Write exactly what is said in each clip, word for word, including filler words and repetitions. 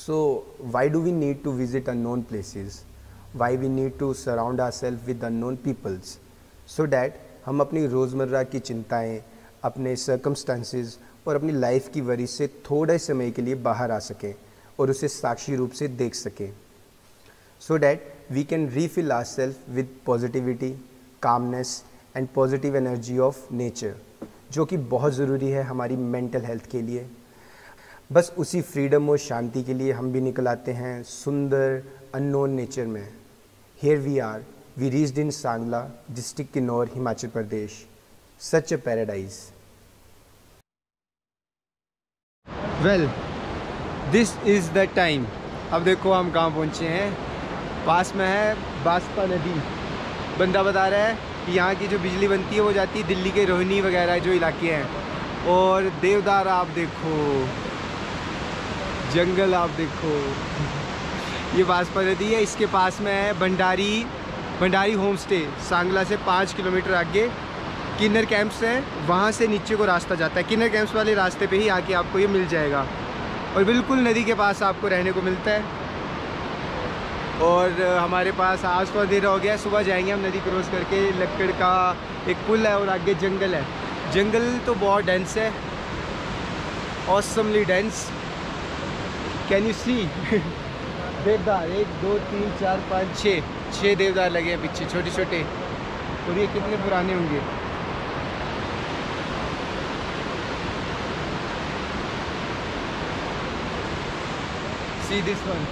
So why do we need to visit unknown places? Why we need to surround ourselves with unknown peoples? So that हम अपनी रोज़मर्रा की चिंताएं, अपने circumstances और अपनी लाइफ की वरी से थोड़े समय के लिए बाहर आ सकें और उसे साक्षी रूप से देख सकें. So that we can refill ourselves with positivity, calmness and positive energy of nature, जो कि बहुत ज़रूरी है हमारी मेंटल हेल्थ के लिए. बस उसी फ्रीडम और शांति के लिए हम भी निकल आते हैं सुंदर अननोन नेचर में. Here we are, we reached in Sangla, district Kinnaur, Himachal Pradesh. Such a paradise. Well, this is the time. अब देखो हम कहाँ पहुँचे हैं. पास में है बास्पा नदी. बंदा बता रहा है कि यहाँ की जो बिजली बनती है वो जाती है दिल्ली के रोहिणी वगैरह जो इलाके हैं. और देवदार आप देखो, जंगल आप देखो. ये बास्पा नदी है. इसके पास में है भंडारी भंडारी होम स्टे. सांगला से पाँच किलोमीटर आगे किन्नर कैंप्स हैं, वहाँ से नीचे को रास्ता जाता है. किन्नर कैंप्स वाले रास्ते पे ही आके आपको ये मिल जाएगा और बिल्कुल नदी के पास आपको रहने को मिलता है. और हमारे पास आज तो अंधेरा हो गया. सुबह जाएंगे हम नदी क्रॉस करके. लक्कड़ का एक पुल है और आगे जंगल है. जंगल तो बहुत डेंस है, awesomely dense. Can you see देवदार एक दो तीन चार पाँच छः छः देवदार लगे हैं पीछे, छोटे छोटे. और ये कितने पुराने होंगे. See this one.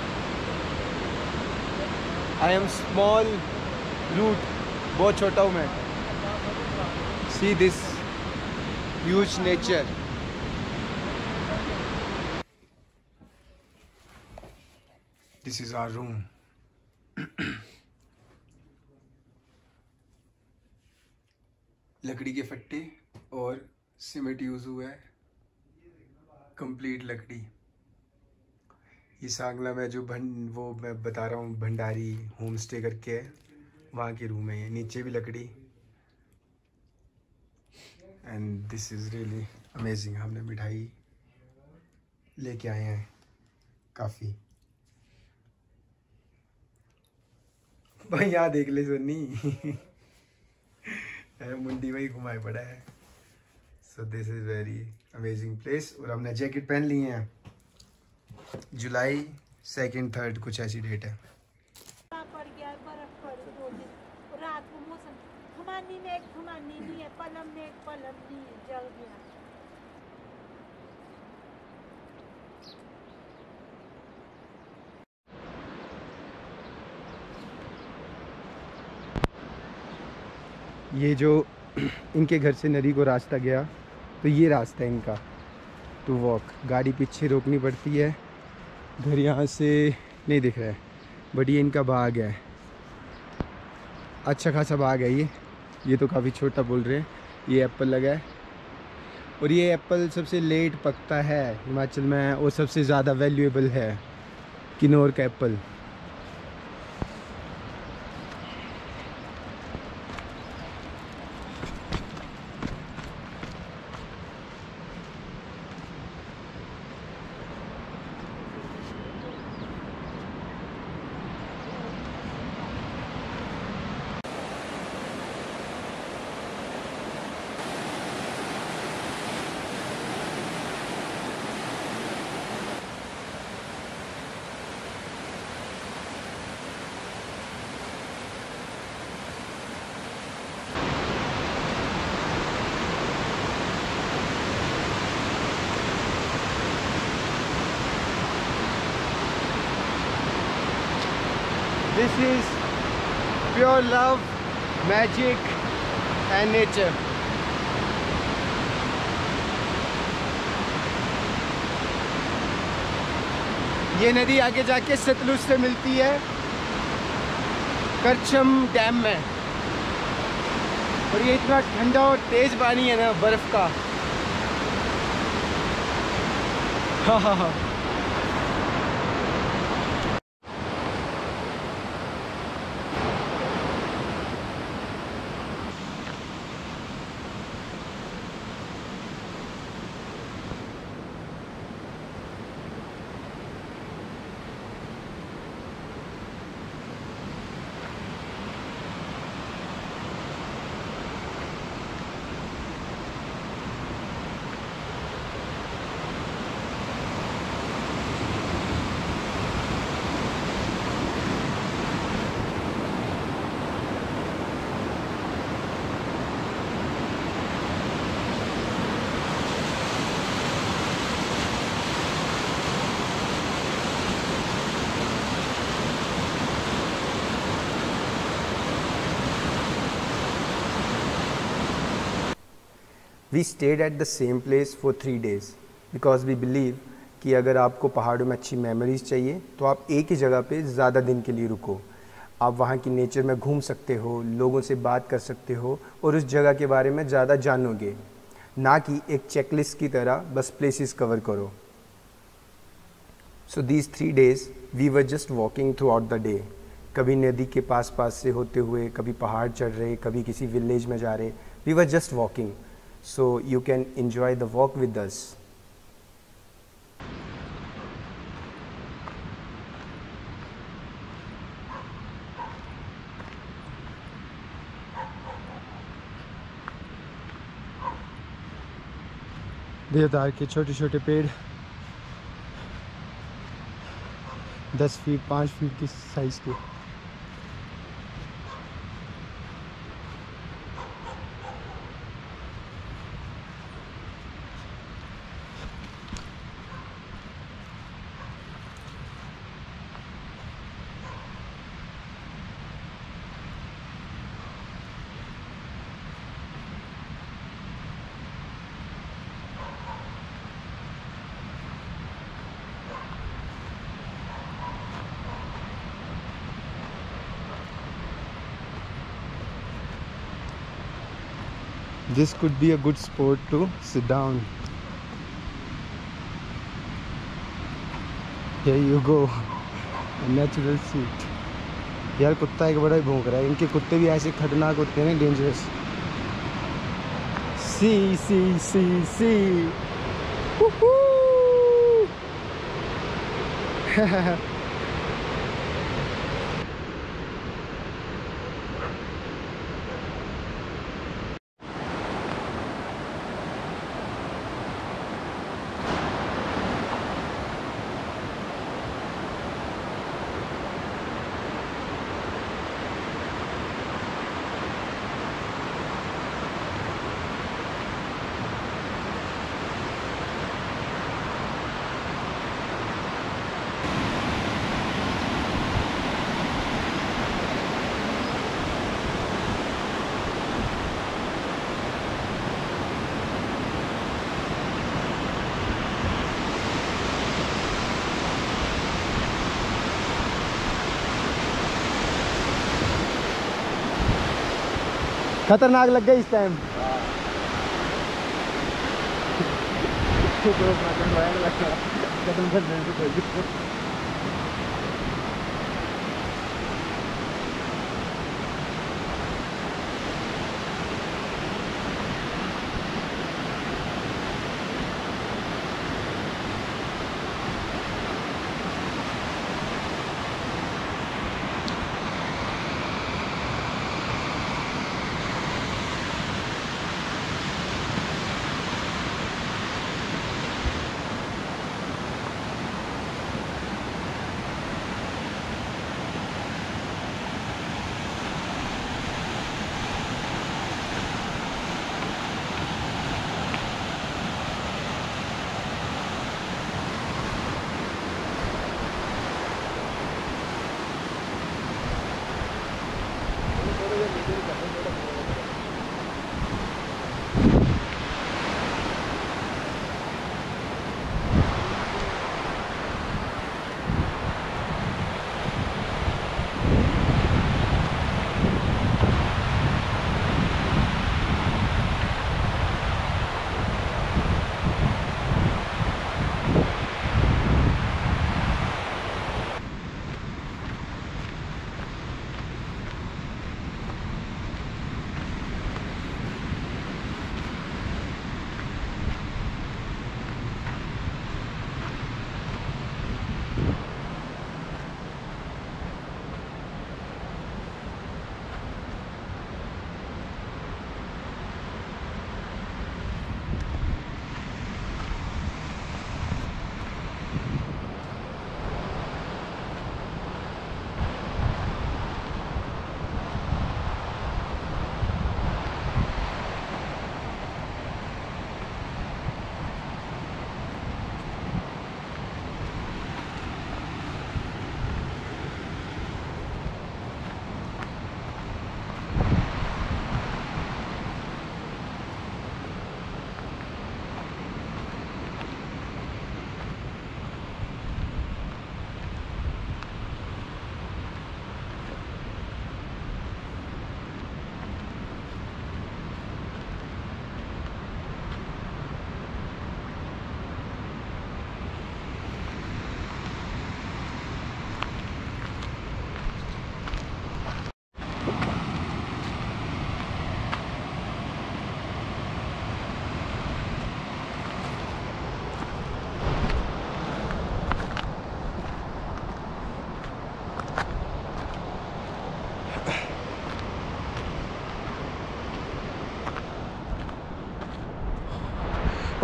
I am small root, बहुत छोटा हूँ मैं. See this huge nature. This is our room. लकड़ी के फट्टे और सीमेंट यूज हुआ है, कंप्लीट लकड़ी. ये सांगला में जो भं वो मैं बता रहा हूँ भंडारी होम स्टे करके है, वहाँ के रूम है. ये नीचे भी लकड़ी. And this is really amazing. हमने मिठाई लेके आए हैं काफ़ी. भाई यहाँ देख ले सोनी. मुंडी में ही घुमाए पड़ा है. So this is very amazing place. और हमने जैकेट पहन लिए हैं. जुलाई सेकंड थर्ड कुछ ऐसी डेट है. पड़ गया बर्फ पड़ दो दिन. रात को मौसम खमानी में एक खमानी नहीं है, पलम में एक पलम नहीं है, जल गया. ये जो इनके घर से नदी को रास्ता गया, तो ये रास्ता है इनका टू वॉक. गाड़ी पीछे रोकनी पड़ती है. घर यहाँ से नहीं दिख रहा है बट ये इनका बाग है. अच्छा खासा बाग है ये. ये तो काफ़ी छोटा बोल रहे हैं. ये एप्पल लगा है और ये एप्पल सबसे लेट पकता है हिमाचल में और सबसे ज़्यादा वैल्यूएबल है किन्नौर का apple. This is pure love, magic and nature. ये नदी आगे जाके सतलुज से मिलती है करछम डैम में. और ये इतना ठंडा और तेज पानी है ना बर्फ का. हाँ हाँ हाँ. We stayed at the same place for three days because we believe कि अगर आपको पहाड़ों में अच्छी मेमोरीज चाहिए तो आप एक ही जगह पे ज़्यादा दिन के लिए रुको। आप वहाँ की नेचर में घूम सकते हो, लोगों से बात कर सकते हो और उस जगह के बारे में ज़्यादा जानोगे, ना कि एक चेकलिस्ट की तरह बस प्लेसेस कवर करो। So these three days we were just walking throughout the day. कभी नदी के पास पास से होते हुए, कभी पहाड़ चढ़ रहे, कभी किसी विलेज में जा रहे। We were just walking, so you can enjoy the walk with us. देवदार के छोटे छोटे पेड़ दस फीट पाँच फीट की साइज़ के। This could be a good spot to sit down. Here you go, a natural seat. यार कुत्ता एक बड़ा ही भौंक रहा है। इनके कुत्ते भी ऐसे खतरनाक होते हैं, डेंजरस। सी सी सी सी खतरनाक लग गई इस टाइम।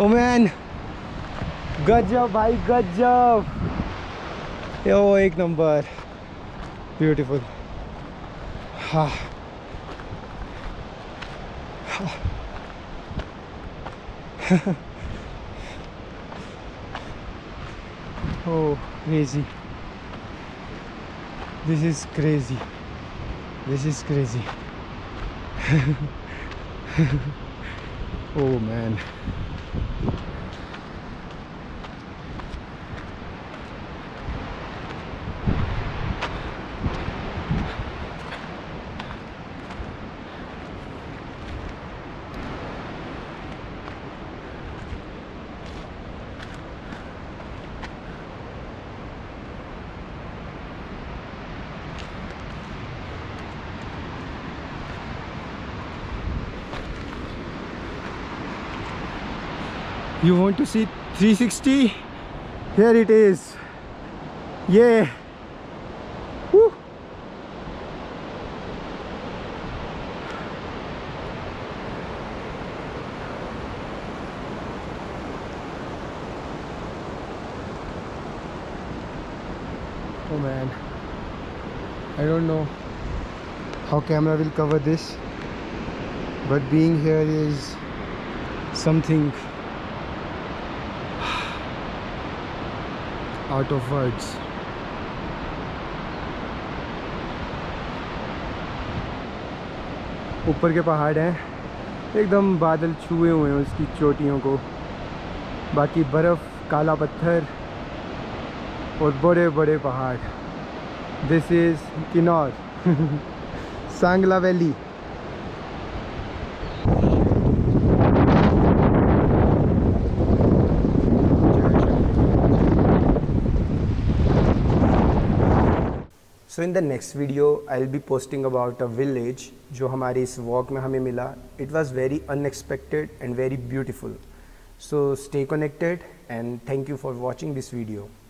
ओ मैन, गजब भाई गजब, ओ एक नंबर, ब्यूटीफुल। हाँ oh crazy, this is crazy, this is crazy. Oh man, you want to see three sixty? Here it is. Yeah. Woo. Oh man, I don't know how camera will cover this, but being here is something out of words. ऊपर के पहाड़ हैं, एकदम बादल छुए हुए हैं उसकी चोटियों को, बाकी बर्फ़, काला पत्थर और बड़े बड़े पहाड़। This is Kinnaur, Sangla valley. So in the next video I will be posting about a village जो हमारे इस वॉक में हमें मिला. It was very unexpected and very beautiful. So stay connected and thank you for watching this video.